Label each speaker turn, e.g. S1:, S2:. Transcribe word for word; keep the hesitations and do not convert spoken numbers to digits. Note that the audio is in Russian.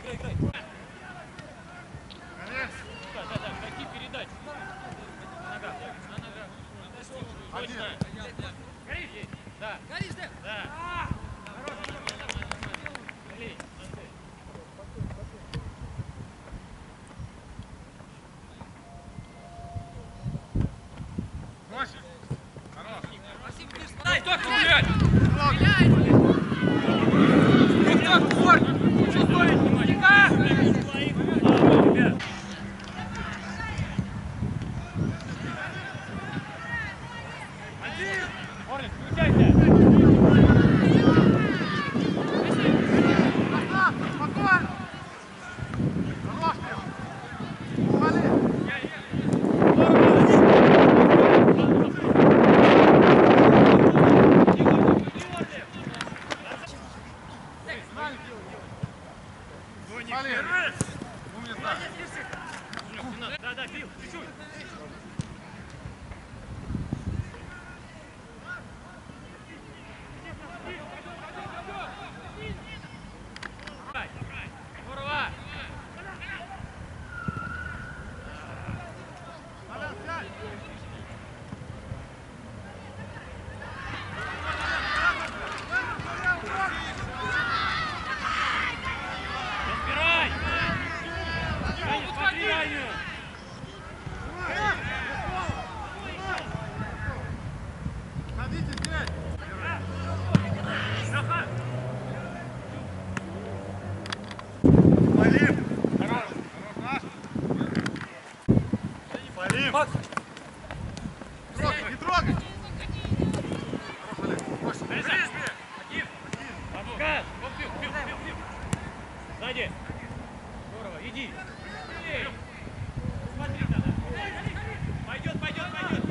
S1: играй, играй. Да, да, да, какие передачи? Нога, на нога. Точно. Горишь? Да. Горишь, да? Да. Блин, дай, только гулять! Как-то форт! Что стоит внимание? Один! Орлик, включайся! Спокойно! Ножки! Вали! Да, да, бил, чуть-чуть. Здорово. Разбирай. Смотри, Аню. Садитесь здесь! Валим! Хорош! Хорош! Валим! Макс! Трогай! Не трогай! Хорош, Олег! Ближний! Один! Один! Вот бил, бил, бил, бил! Сзади! Здорово! Иди! Смотри тогда! Пойдет, пойдет, пойдет!